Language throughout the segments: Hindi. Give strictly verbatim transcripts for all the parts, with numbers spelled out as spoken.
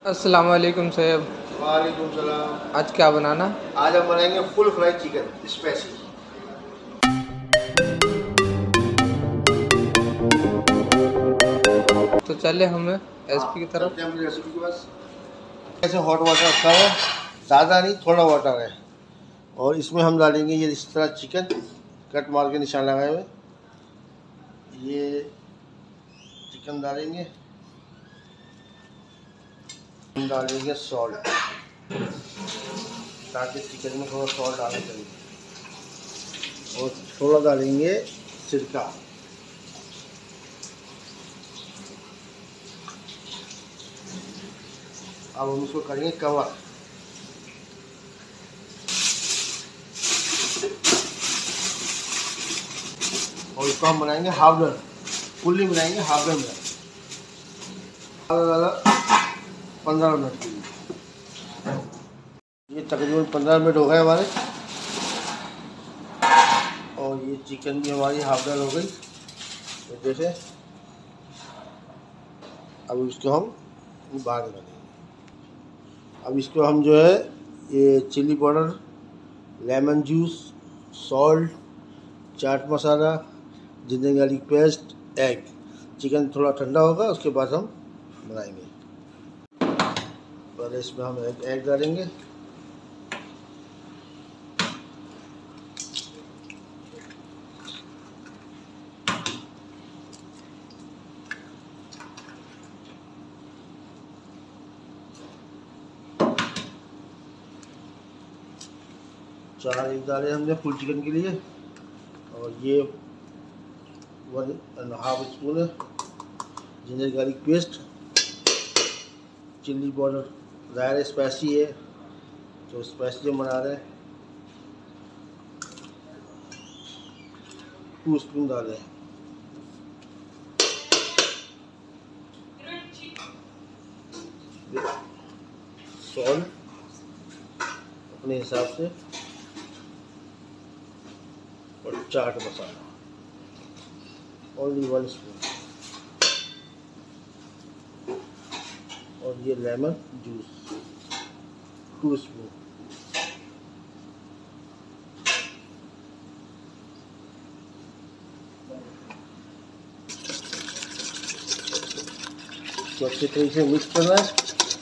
अस्सलाम वालेकुम साहब। वालेकुम सलाम। आज क्या बनाना? आज हम बनाएंगे फुल फ्राई चिकन स्पेशल। तो चले हम रेसिपी की हाँ, तरफ। चलते हैं अपनी रेसिपी के पास। ऐसे हॉट वाटर रखा है, ज़्यादा नहीं, थोड़ा वाटर है, और इसमें हम डालेंगे ये इस तरह चिकन कट मार के निशान लगाए हुए, ये चिकन डालेंगे। हम डालेंगे सॉल्ट, ताकि चिकन में थोड़ा सॉल्ट डालना चाहिए, और थोड़ा डालेंगे सिरका। अब हम इसको करेंगे कवर। और इसको हम बनाएंगे हाफ डन, फुल्ली बनाएंगे हाफ डन में पंद्रह मिनट के लिए। ये तकरीबन पंद्रह मिनट हो गए हमारे, और ये चिकन भी हमारी हाफ डन हो गई तो जैसे। अब इसको हम बाहर निकालेंगे। अब इसको हम जो है ये chilli powder, lemon juice, salt, chaat masala, ginger garlic paste, egg, chicken थोड़ा ठंडा होगा उसके बाद हम बनाएंगे। पहले इसमें हम एग एग डालेंगे। चार एग डाले हमने फुल चिकन के लिए, और ये वन एंड हाफ स्पून है ginger garlic paste, chilli powder, ज़ाहिर स्पाइसी है तो स्पाइसी हम बना रहे हैं, टू स्पून डालें। सॉल्ट अपने हिसाब से, और chaat masala only one spoon, और ये लेमन जूस टू स्पून। तो अच्छे तरीके से मिक्स करना है।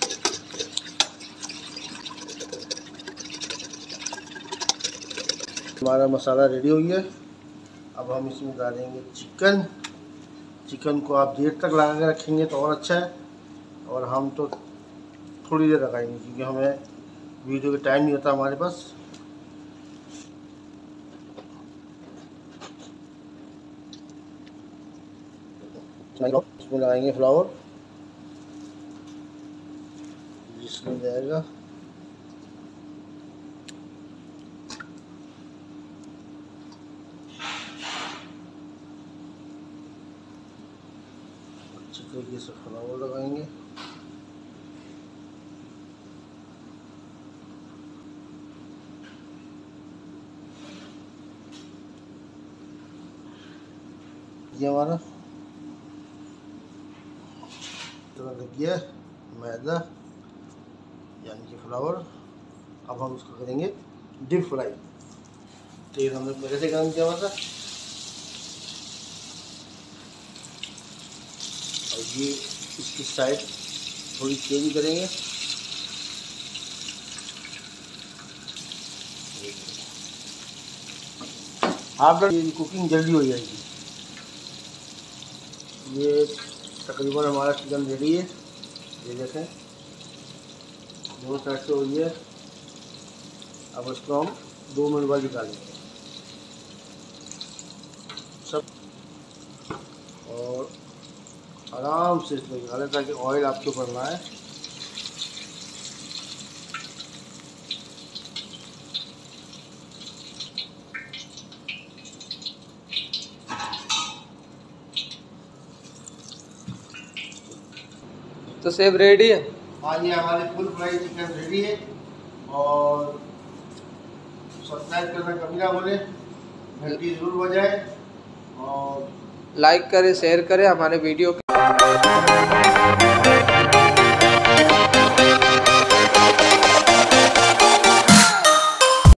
हमारा मसाला रेडी हो गया। अब हम इसमें डालेंगे चिकन। चिकन को आप देर तक लगा के रखेंगे तो और अच्छा है, और हम तो थोड़ी देर लगाएंगे क्योंकि हमें वीडियो का टाइम नहीं होता हमारे पास। इसमें लगाएंगे फ्लावर, जिसमें जाएगा अच्छे तरीके से फ्लावर लगाएंगे। ये हमारा तरह लग गया मैदा यानी कि फ्लावर। अब हम उसको करेंगे डीप फ्राई। तेल हमने पहले से गर्म किया हुआ था, और ये इसकी साइड थोड़ी चेंज करेंगे। हाफ डन, कुकिंग जल्दी हो जाएगी। ये तकरीबन हमारा चिकन रेडी है, ये देखें दो साइड से हुई है। अब इसको हम दो मिनट बाद निकालेंगे सब, और आराम से इसको निकालें ताकि ऑयल आपके ऊपर ना आए। तो सेब रेडी है। हाँ, ये हमारी फुल फ्राई चिकन रेडी है। और सब्सक्राइब करना कभी ना भूलें, घंटी जरूर बजाएं, और लाइक करें, शेयर करें हमारे वीडियो के।